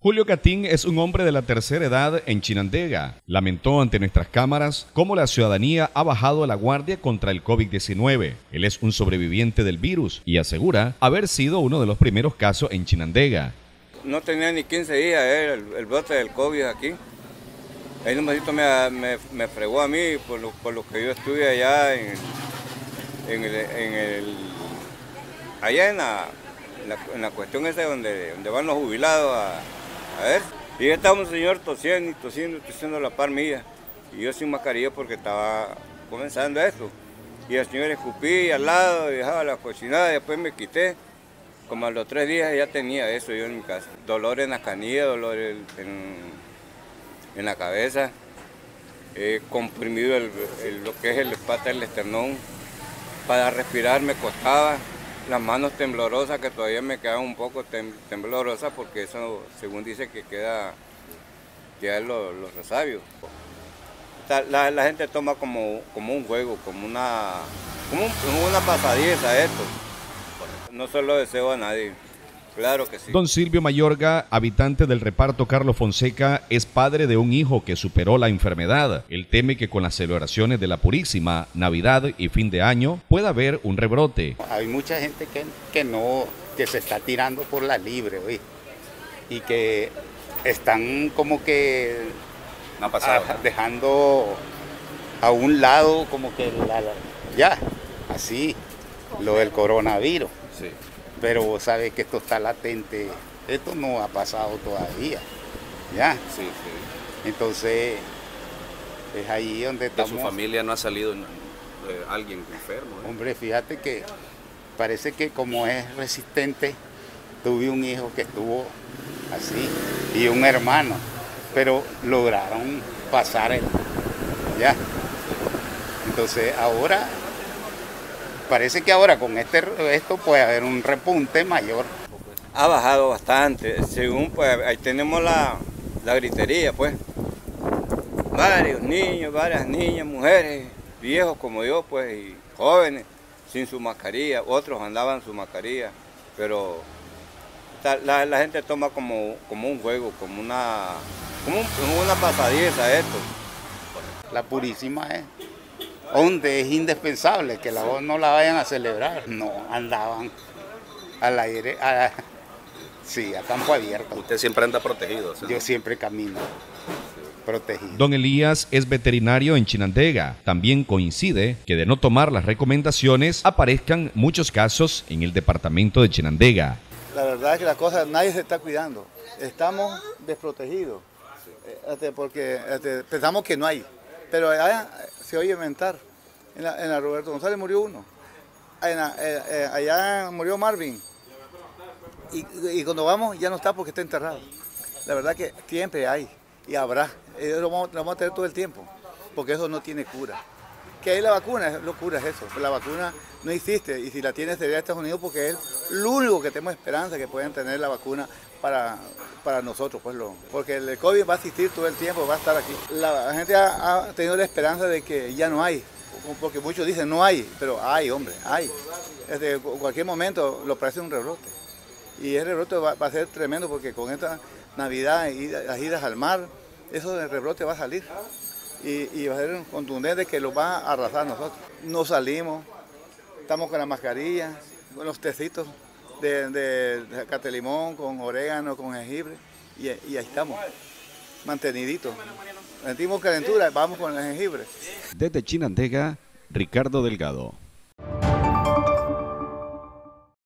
Julio Catín es un hombre de la tercera edad en Chinandega. Lamentó ante nuestras cámaras cómo la ciudadanía ha bajado la guardia contra el COVID-19. Él es un sobreviviente del virus y asegura haber sido uno de los primeros casos en Chinandega. No tenía ni 15 días el brote del COVID aquí. Ahí nomásito me fregó a mí por lo que yo estuve allá allá en la cuestión esa donde van los jubilados a ver. Y ya estaba un señor tosiendo a la par mía. Y yo sin mascarilla porque estaba comenzando eso. Y el señor escupí al lado, dejaba la cocinada, después me quité. Como a los 3 días ya tenía eso yo en mi casa. Dolor en la canilla, dolor en la cabeza. He comprimido lo que es el pata del esternón. Para respirar me costaba. Las manos temblorosas, que todavía me quedan un poco temblorosas porque eso, según dice, que queda los resabios. La gente toma como un juego, como una pasadiza esto. No se lo deseo a nadie, claro que sí. Don Silvio Mayorga, habitante del reparto Carlos Fonseca, es padre de un hijo que superó la enfermedad. Él teme que con las celebraciones de la Purísima, Navidad y fin de año pueda haber un rebrote. Hay mucha gente que se está tirando por la libre, ¿oí? Y que están como que dejando a un lado como que ya, así, lo del coronavirus. Sí. Pero vos sabés que esto está latente, esto no ha pasado todavía, ¿ya? Sí, sí. Entonces, es ahí donde estamos. ¿De su familia no ha salido alguien enfermo? Hombre, fíjate que parece que como es resistente, tuve un hijo que estuvo así y un hermano, pero lograron pasar ¿ya? Entonces ahora, parece que ahora con esto puede haber un repunte mayor. Ha bajado bastante, según pues ahí tenemos la gritería pues. Varios niños, varias niñas, mujeres, viejos como yo pues, y jóvenes sin su mascarilla, otros andaban su mascarilla, pero la gente toma como un juego, como una pasadiza esto. La Purísima es donde es indispensable que no la vayan a celebrar. No, andaban al aire, sí, a campo abierto. Usted siempre anda protegido, ¿sí? Yo siempre camino protegido. Don Elías es veterinario en Chinandega. También coincide que de no tomar las recomendaciones aparezcan muchos casos en el departamento de Chinandega. La verdad es que nadie se está cuidando. Estamos desprotegidos, porque pensamos que no hay. Pero allá se oye inventar. En la Roberto González murió uno. Allá murió Marvin. Y cuando vamos ya no está porque está enterrado. La verdad que siempre hay y habrá. Lo vamos a tener todo el tiempo, porque eso no tiene cura. Que hay la vacuna, locura es eso. La vacuna no existe y si la tiene sería Estados Unidos porque es lo único que tenemos esperanza que puedan tener la vacuna para nosotros, pues porque el COVID va a existir todo el tiempo, va a estar aquí. La gente ha tenido la esperanza de que ya no hay, porque muchos dicen no hay, pero hay, hombre, hay. En cualquier momento lo parece un rebrote. Y ese rebrote va a ser tremendo porque con esta Navidad y las idas al mar, eso del rebrote va a salir. Y va a ser contundente que lo va a arrasar nosotros. No salimos, estamos con la mascarilla, con los tecitos de catelimón, con orégano, con jengibre, y ahí estamos, manteniditos. Sentimos calentura, vamos con el jengibre. Desde Chinandega, Ricardo Delgado.